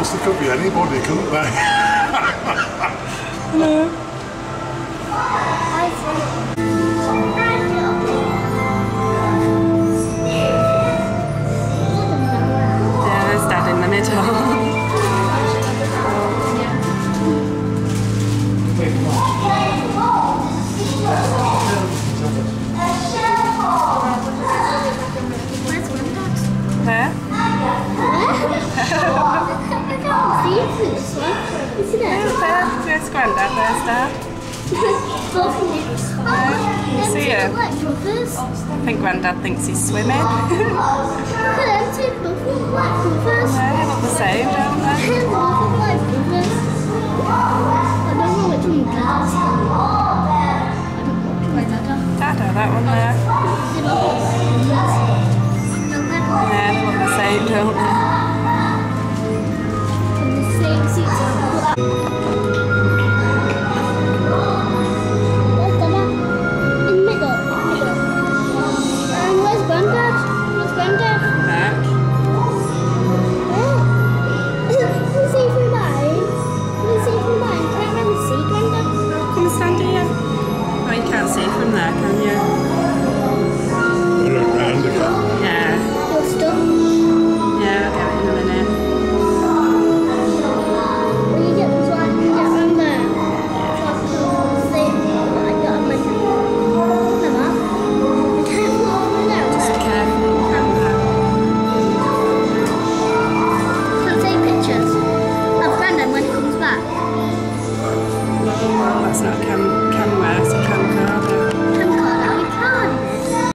honest, there could be anybody, couldn't they? Hello. Yeah, there's Dad in the middle. There? There's Grandad, there's Dad. You see him? I think Grandad thinks he's swimming. They look the same, don't they? Dada, that one there. Yeah, they look the same, don't they? From there, can you? You're around again. Yeah. You're stuck. Yeah, I'll get it in a minute. When you get this one, you get on there. Just careful. Can I take pictures of Brandon when he comes back? Oh, that's not a camera.